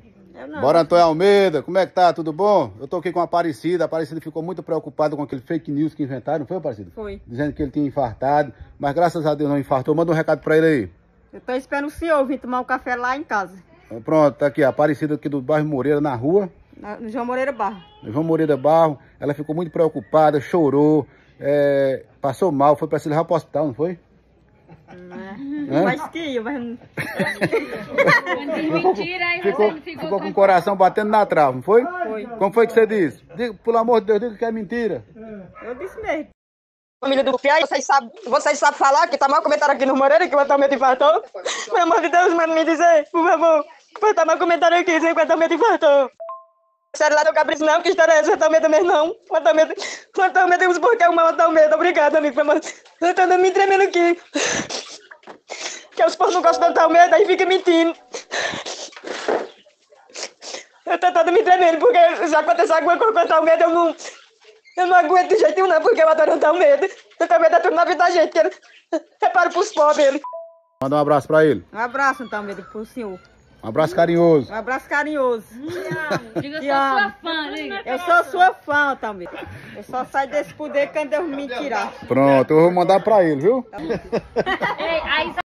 Eu não. Bora, Antônio Almeida, como é que tá? Tudo bom? Eu tô aqui com a Aparecida. A Aparecida ficou muito preocupada com aquele fake news que inventaram, não foi, Aparecida? Foi. Dizendo que ele tinha infartado, mas graças a Deus não infartou. Manda um recado pra ele aí. Eu tô esperando o senhor vir tomar um café lá em casa. Pronto, tá aqui, a Aparecida aqui do bairro Moreira, na rua. No João Moreira Barro. João Moreira Barro. Ela ficou muito preocupada, chorou, passou mal, foi pra se levar pro hospital, não foi? Mas que ia, mas... Mentira, aí Ficou com o coração batendo na trave, não foi? Foi. Como foi que você disse? Diga, pelo amor de Deus, diga que é mentira. Eu disse mesmo. Família do Fiai, vocês sabem falar que tá mal comentário aqui no Moreira que o Atalmedo infartou? Pelo amor de Deus, manda me dizer, por favor. Tá mal comentário aqui dizendo que o Atalmedo infartou. Sério, lá do Capricho não, que história é essa? O Atalmedo mesmo não. O Atalmedo temos por que arrumar o Atalmedo. Obrigado, amigo. Eu tô me tremendo aqui. Que os povos não gostam do Atalmedo, aí fica mentindo. Eu tô todo me tremendo, porque se acontecer alguma coisa com o Atalmedo, eu não aguento de jeito nenhum, não, porque eu adoro o Atalmedo. O Atalmedo é tudo na vida da gente, que ele repara pros pobres, ele. Manda um abraço pra ele. Um abraço, então, mesmo, pro senhor. Um abraço carinhoso. Um abraço carinhoso. Diga, eu Te sou amo. sua fã, diga. Eu sou sua fã, também. Eu só saio desse poder quando Deus me tirar. Pronto, eu vou mandar pra ele, viu? Ei, aí